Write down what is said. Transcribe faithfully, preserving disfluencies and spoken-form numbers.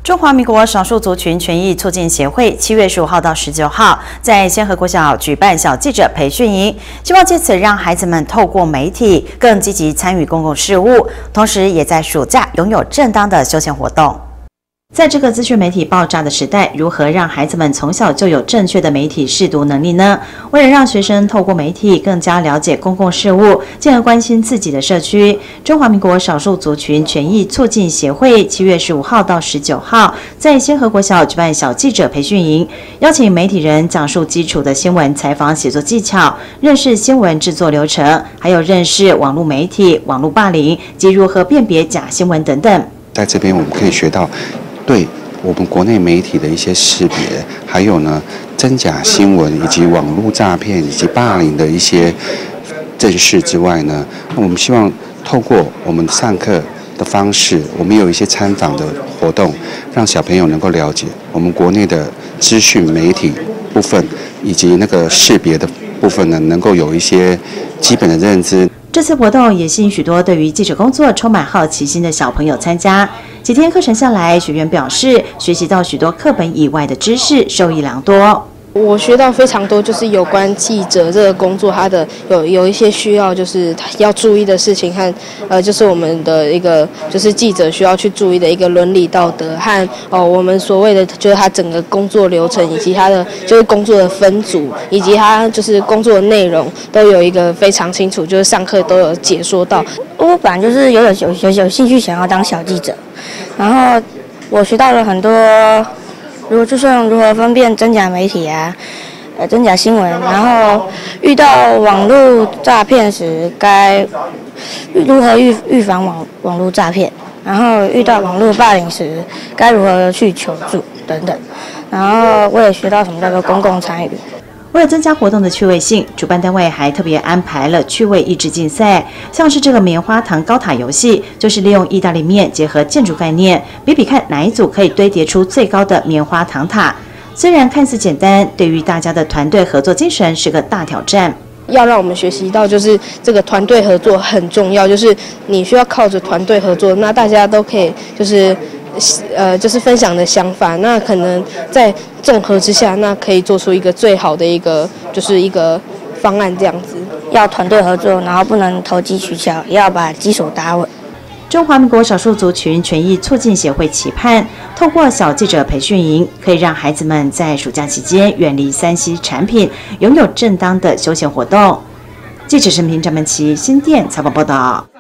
中华民国少数族群权益促进协会七月十五号到十九号在先河国小举办小记者培训营，希望借此让孩子们透过媒体更积极参与公共事务，同时也在暑假拥有正当的休闲活动。 在这个资讯媒体爆炸的时代，如何让孩子们从小就有正确的媒体识读能力呢？为了让学生透过媒体更加了解公共事务，进而关心自己的社区，中华民国少数族群权益促进协会七月十五号到十九号在先河国小举办小记者培训营，邀请媒体人讲述基础的新闻采访写作技巧，认识新闻制作流程，还有认识网络媒体、网络霸凌及如何辨别假新闻等等。 在这边我们可以学到。 对我们国内媒体的一些识别，还有呢真假新闻以及网络诈骗以及霸凌的一些认识之外呢，那我们希望透过我们上课的方式，我们有一些参访的活动，让小朋友能够了解我们国内的资讯媒体部分以及那个识别的部分呢，能够有一些基本的认知。 这次活动也吸引许多对于记者工作充满好奇心的小朋友参加。几天课程下来，学员表示学习到许多课本以外的知识，受益良多。 我学到非常多，就是有关记者这个工作，它的有有一些需要，就是要注意的事情和呃，就是我们的一个就是记者需要去注意的一个伦理道德和哦，我们所谓的就是他整个工作流程以及他的就是工作的分组以及他就是工作的内容都有一个非常清楚，就是上课都有解说到。 我本来就是有有有有有兴趣想要当小记者，然后我学到了很多。 如果就像如何分辨真假媒体啊，呃，真假新闻，然后遇到网络诈骗时，该如何预预防网网络诈骗，然后遇到网络霸凌时，该如何去求助等等。然后我也学到什么叫做公共参与。 为了增加活动的趣味性，主办单位还特别安排了趣味益智竞赛，像是这个棉花糖高塔游戏，就是利用意大利面结合建筑概念，比比看哪一组可以堆叠出最高的棉花糖塔。虽然看似简单，对于大家的团队合作精神是个大挑战。 要让我们学习到，就是这个团队合作很重要，就是你需要靠着团队合作，那大家都可以就是。 呃，就是分享的想法，那可能在综合之下，那可以做出一个最好的一个，就是一个方案这样子。 要团队合作，然后不能投机取巧，也要把基础打稳。 中华民国少数族群权益促进协会期盼，透过小记者培训营，可以让孩子们在暑假期间远离三 C 产品，拥有正当的休闲活动。记者陈平、张曼琪新店采访报道。